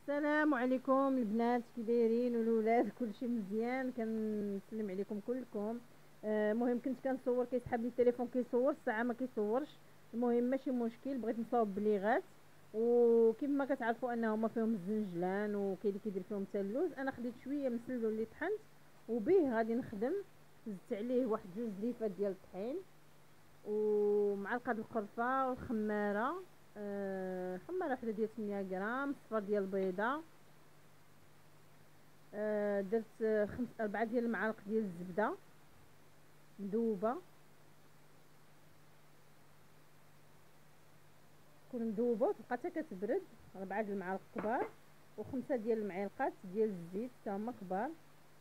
السلام عليكم البنات، كي دايرين والولاد؟ كلشي مزيان؟ كنسلم عليكم كلكم. مهم كنت كنصور، كيسحب لي التليفون كيصور الساعه ما كيصورش. المهم ماشي مشكل، بغيت نصاوب بليغات. وكيف ما كتعرفوا انهم فيهم الزنجلان وكاين اللي كيدير فيهم حتى اللوز. انا خديت شويه من السلو اللي طحنت وبيه غادي نخدم. زدت عليه واحد جوج ليفات ديال الطحين ومعلقه د القرفه والخماره. خماره وحده ديال 8 غرام، صفر ديال البيضه. درت 4 ديال المعالق ديال الزبده مذوبه، تكون مذوبه وتبقى حتى كتبرد. 4 ديال المعالق كبار و5 ديال المعلقات ديال الزيت حتى هما كبار.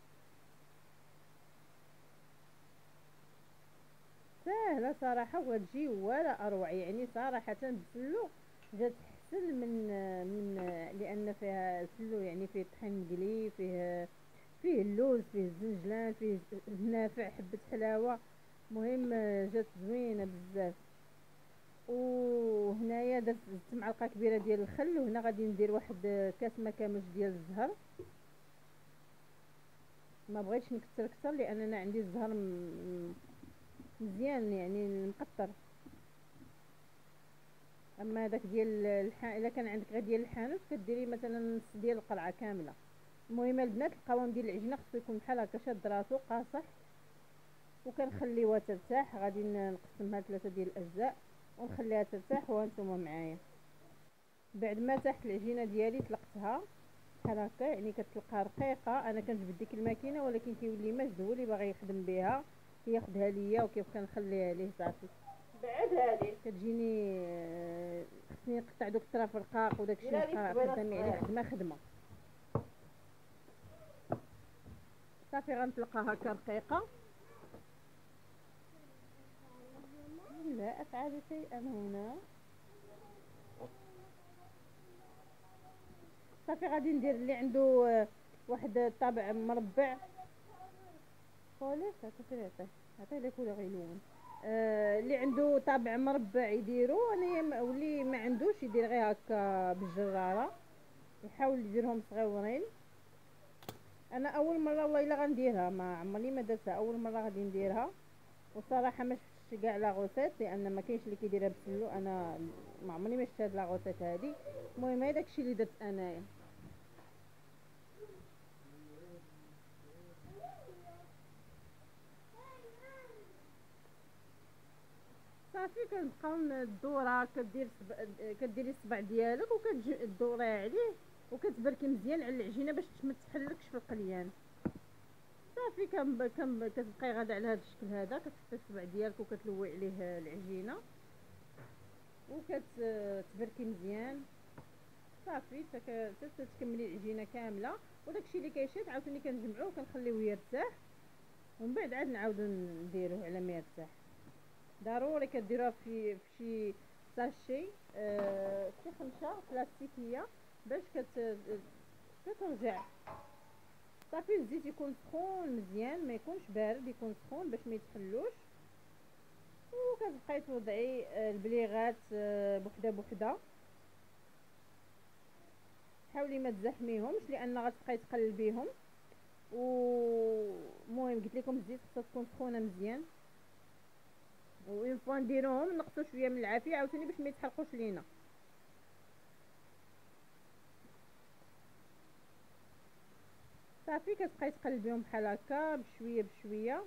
ساهله صراحه وتجي ولا اروع، يعني صراحه بسلو جات احسن من لان فيها سلو، يعني فيه طحين مقلي، فيه اللوز، فيه الزنجلان، فيه النافع، حبه حلاوه. مهم جات زوينه بزاف. وهنايا زدت معلقه كبيره ديال الخل، وهنا غادي ندير واحد كاس ما كاملش ديال الزهر. ما بغيتش نكثر كثر لان انا عندي الزهر مزيان يعني مقطر. اما داك ديال الا كان عندك غير ديال الحانوت كديري مثلا نص ديال القرعه كامله. المهم البنات القوام ديال العجينه خصو يكون بحال هكا شاد راسو قاصح، وكنخليوها ترتاح. غادي نقسمها 3 ديال الاجزاء ونخليها ترتاح وانتم معايا. بعد ما تحت العجينه ديالي طلقتها بحال هكا، يعني كتلقى رقيقه. انا كنجبد ديك الماكينه ولكن كيولي ماجد هو اللي باغي يخدم بها، كياخدها ليا وكيف كنخليها ليه صافي. بعد هذه كتجيني خصني نقطع دوك الطراف رقاق وداك الشيء نبقى خدامي عليه خدمه. صافي غنطلقها هكا رقيقه. لا افعل شيئا هنا. صافي غادي ندير اللي عنده واحد الطابع مربع. خالص عطيه لك ولا غيلون. اللي عنده طابع مربع يديرو، انا واللي ما عندوش يدير غير هكا بالجراره، يحاول يديرهم صغيورين. انا اول مره والله الا غنديرها، ما عمري ما درتها، اول مره غادي نديرها. وصراحه ما شفتش كاع لا غوسيت لان ما كاينش اللي كيديرها بسلو. انا ما عمري ما شفت هاد لا غوسيت هادي. المهم هذاك الشيء اللي درت انايا. صافي كنبقاو الدوره كديري الصبع ديالك وكتدوري عليه وكتبركي مزيان على العجينه باش ما تحلكش في القليان. صافي كتبقاي غاده على هذا الشكل هذا، كتحطي الصبع ديالك وكتلوي عليه العجينه وكتبركي مزيان. صافي حتى تكملي العجينه كامله. وداكشي اللي كيشد عاوتاني كنجمعوه وكنخليوه يرتاح، ومن بعد عاد نعاودو نديروه على ما يرتاح. ضروري كديروها في شي ساشي، شي خنشه بلاستيكيه باش كترجع. صافي الزيت يكون سخون مزيان، ما يكونش بارد، يكون سخون باش ما يتحلوش. وكتبقاي توضعي البليغات بوحده بوحده. حاولي ما تزحميهمش لان غتبقاي تقلبيهم. ومهم قلت لكم الزيت خصها تكون سخونه مزيان. وين فوا نديروهم نقصوا شويه من العافيه عاوتاني باش ما يتحرقوش لينا. صافي كتبقاي تقلبيهم بحال هكا بشويه بشويه.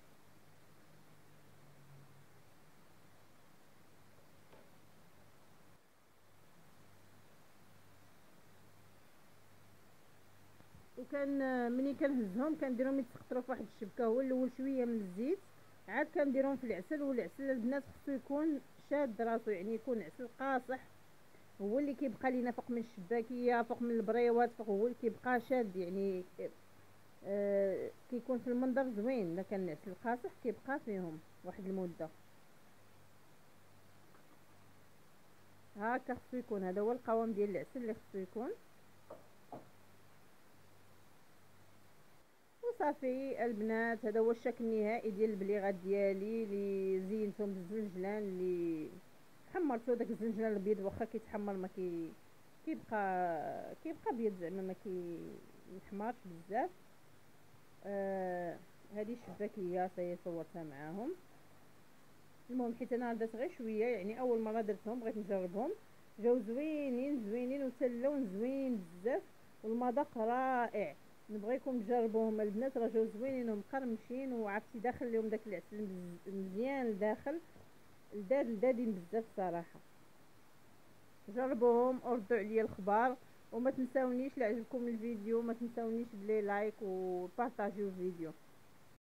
وكان ملي كنهزهم كنديرهم يتسخطروا في واحد الشبكه. هو الاول شويه من الزيت، عاد كنديرهم في العسل. والعسل البنات خصو يكون شاد راسو، يعني يكون عسل قاصح. هو اللي كيبقى لينا فوق من الشباكيه، فوق من البريوات، فوق هو اللي كيبقى شاد يعني. كيكون في المنظر زوين. الا كان العسل قاصح كيبقى فيهم واحد المده. هكا خصو يكون، هذا هو القوام ديال العسل اللي خصو يكون. وصافي البنات، هذا هو الشكل النهائي ديال البليغات ديالي اللي زينتهم بالزنجلان اللي حمرته. داك الزنجلان الابيض واخا كيتحمر كيبقى بيض زعما ما محمرش بزاف. هذه الشباكيه صورتها معاهم. المهم حيت انا درت غير شويه، يعني اول مره درتهم بغيت نجربهم، جاو زوينين زوينين وتا اللون زوين بزاف والمذاق رائع. نبغيكم تجربوهم البنات، راه جاو زوينين ومقرمشين، وعرفتي داخل لهم داك العسل مزيان لداخل، لدادين بزاف صراحه. جربوهم وردوا عليا الخبار، وما تنساونيش لعجبكم الفيديو ما تنساونيش بلي لايك وبارطاجيو الفيديو.